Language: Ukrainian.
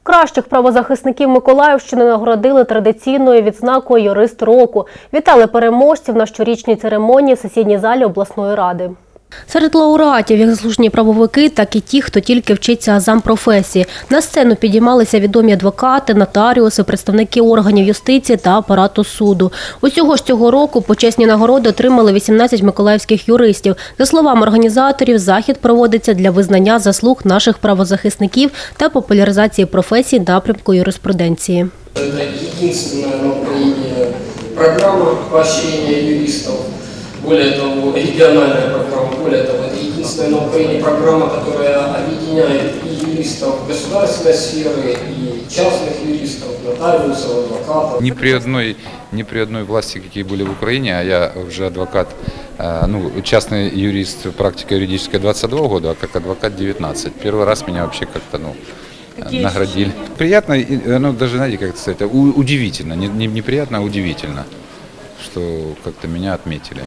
Кращих правозахисників Миколаївщини нагородили традиційною відзнакою «Юрист року». Вітали переможців на щорічній церемонії в сесійній залі обласної ради. Серед лауреатів як заслужені правовики, так і ті, хто тільки вчиться азам професії. На сцену підіймалися відомі адвокати, нотаріуси, представники органів юстиції та апарату суду. Усього ж цього року почесні нагороди отримали 18 миколаївських юристів. За словами організаторів, захід проводиться для визнання заслуг наших правозахисників та популяризації професії напрямку юриспруденції. Це єдина на Україні програма поощрення юристів. Более того, региональная программа, более того, это единственная на Украине программа, которая объединяет и юристов государственной сферы, и частных юристов, нотариусов, адвокатов. Ни при одной власти, какие были в Украине, а я уже адвокат, частный юрист, практика юридическая 22 года, а как адвокат 19. Первый раз меня вообще как-то, наградили. Приятно, даже, знаете, как это сказать, удивительно, неприятно, а удивительно, что как-то меня отметили.